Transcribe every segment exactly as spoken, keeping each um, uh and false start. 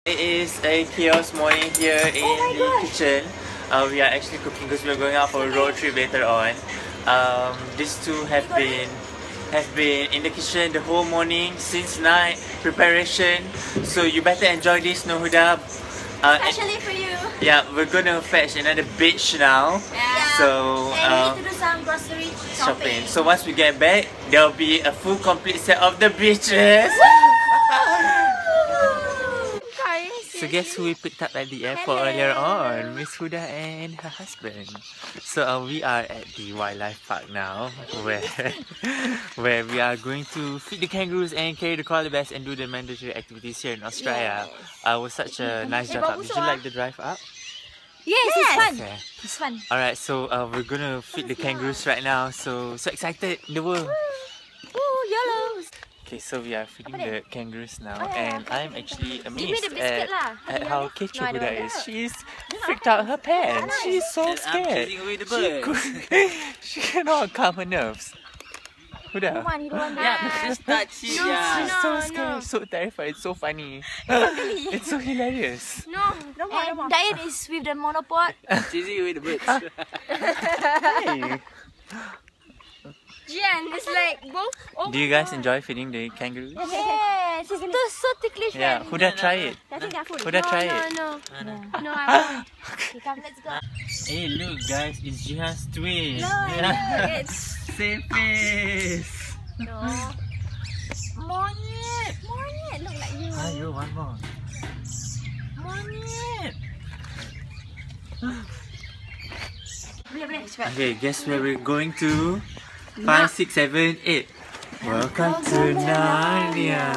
It is a chaos morning here in oh the gosh. kitchen. Uh, we are actually cooking because we are going out for a road trip later on. Um, these two have been have been in the kitchen the whole morning since night preparation. So you better enjoy this, no Huda. Uh, Especially for you. Yeah, we're gonna fetch another beach now. Yeah. So and uh, we need to do some grocery shopping. shopping. So once we get back, there will be a full complete set of the beaches. So guess who we picked up at the airport Hello. earlier on? Miss Huda and her husband. So uh, we are at the wildlife park now, where where we are going to feed the kangaroos and carry the koala bears and do the mandatory activities here in Australia. Uh, it was such a nice drive up. Did you like the drive up? Yes, yes. It's fun. Okay. It's fun. Alright, so uh, we're gonna feed the kangaroos right now. So so excited in the world. Ooh, yellow. Okay, so we are feeding the kangaroos now, oh, yeah, and okay. I'm actually Give me amazed the biscuit at, lah. at how Kecho No, Huda I is. She's freaked out her pants. She's so scared. She, could, she cannot calm her nerves. Huda. Yeah, just touch it. No, Yeah. She's so no, scared, no. so terrified, it's so funny. It's so hilarious. No, no more, no more. Diane is with the monopod. Cheesy with the birds. Hey. Jian is like both. Oh Do you guys enjoy feeding the kangaroos? Yes, it's so, so ticklish. Yeah, Huda, try it. Huda, tray no, it. No, no, no, no, I won't. Okay, come, let's go. Hey, look, guys, it's Jihan's twin. No, no, it's Same face. no. Monyet, monyet, look like you. Ayo, one more. Monyet. Okay, guess where we're going to? Five, six, seven, eight. Welcome to Narnia.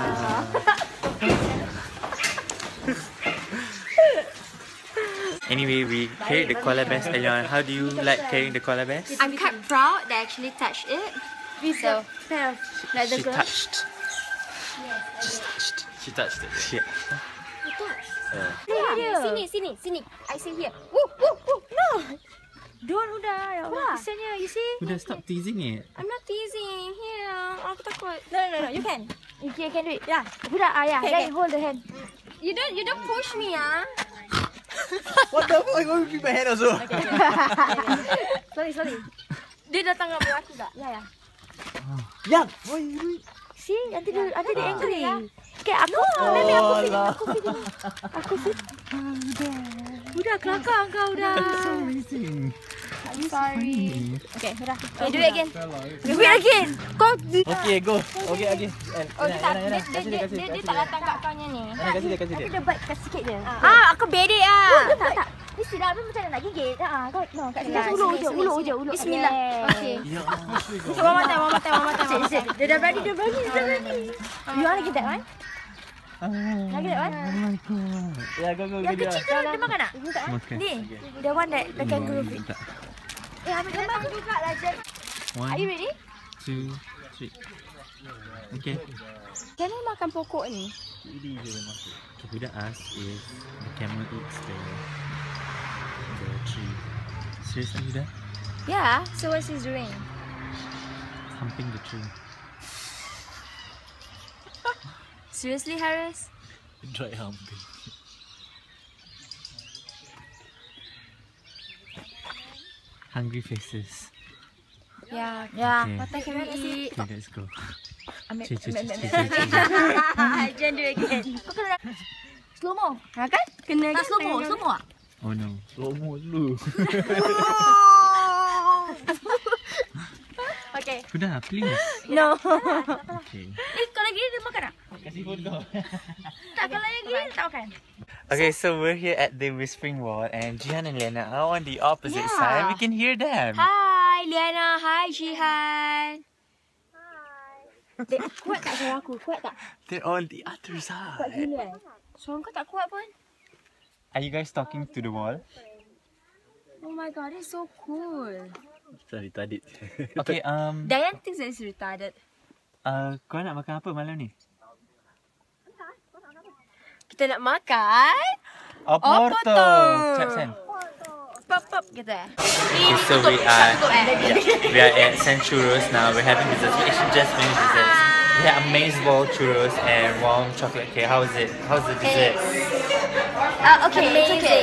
Anyway, we carried the koala bears earlier on. How do you like carrying the koala bears? I'm quite proud that I actually touched it. So, like the She girl. touched. Just touched. She touched it. Yeah. You touched. Yeah. Yeah. Sini, sini, sini. I say here. Woo, woo, woo. No. Don't Huda. Ya Allah. Kesiannya, you see? Huda, stop teasing it. I'm not teasing. Here. Aku takut. No, no, no. You can. You can, can do it. Yeah. Huda, ah, yeah. Okay, then hold the hand. You don't, you don't push me, ah. What the fuck? You keep my hand also. Okay, okay. Sorry, sorry. Dia datang kat bawah aku tak? Ya, ya. Yang, what are you doing? See, nanti dia, nanti dia angry. Okay, aku, nanti aku feeding, aku feeding. Aku feeding. Udah, kelakar kau dah. So amazing. I'm sorry. Okay, udah. Okay, do it again. Do it again. Kau. Okay, go. Okay, again. Oh, dia tak, dia, dia, dia, dia, dia tak datang kat kau ni. Kasih dia, kasih dia. Nanti dia bite kat sikit je. Ah, aku bedek ah. Tak, tak. Ni silap ni macam nak gigit. Ah, kau no, kat sini ulu je, ulu je, ulu. Bismillah. Okay. Ya Allah. So, one more time, one more time, one more time. Sit, sit. Dia dah berani, dia berani, dia berani. You want to get that one? Lagi that one? Oh my god. Yeah, go, go, Yang go. kecil tu dia makan tak? Makan. Ni, the one that the kangaroo feed. Tak. Eh, ambil gambar aku juga lah, Jen. One, Are you ready? two, three. Okay. Can you makan pokok ni? Okay, Huda asked if the camel eats the, the tree. Seriously, Huda? Yeah, so what's he doing? Humping the tree. Seriously, Harris? Dry humping. Hungry faces. Yeah, yeah. Okay. What time can we eat? Okay, let's go. Ambil, Cik, cik, ambil, cik, ambil. cik, cik. Jen do again. Kau kena slow mo. Ha kan? Kena tak slow mo, slow mo. Oh no. Slow-mo dulu. Okay. Huda, please. No. Okay. Eh, kalau gini dia makan tak? Kasih phone kau. Tak, kalau yang gini tak makan. Okay, so we're here at the Whispering Wall, and Jihan and Liana are on the opposite Yeah. side. We can hear them. Hi, Liana. Hi, Jihan. Dek, kuat tak suara aku? Kuat tak? They're on the other Kuat side. gila eh. Suara kau tak kuat pun. Are you guys talking to the wall? Oh my god, it's so cool. Sorry, tadi. Okay, um, Diane thinks that it's retarded. uh, kau nak makan apa malam ni? Kita nak makan Oporto. Cap Sen. pop pop gitu ya. Okay, so we are, yeah, we are at San Churros now. We're having desserts. We actually just finished desserts. We had amaze bowl churros and warm chocolate cake. How is it? How's the dessert? Uh, okay, it's okay.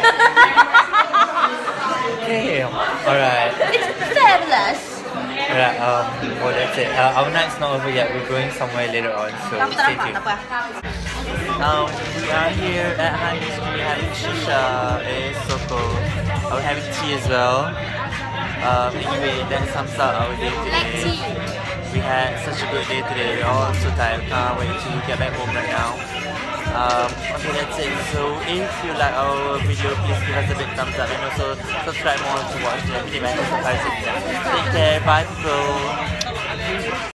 Okay, alright. It's fabulous. Alright, um, well that's it. Uh, our night's not over yet. We're going somewhere later on, so stay tuned. Um, we are here at Honey Street having shisha. It's so cool. Uh, we're having tea as well. Um, anyway, that sums up our day today. Black tea. We had such a good day today. We're all so tired. Can't wait to get back home right now. Um, okay, that's it. So if you like our video, please give us a big thumbs up and also subscribe more to watch the Everyday Matters of Paris. Take care. Bye, people.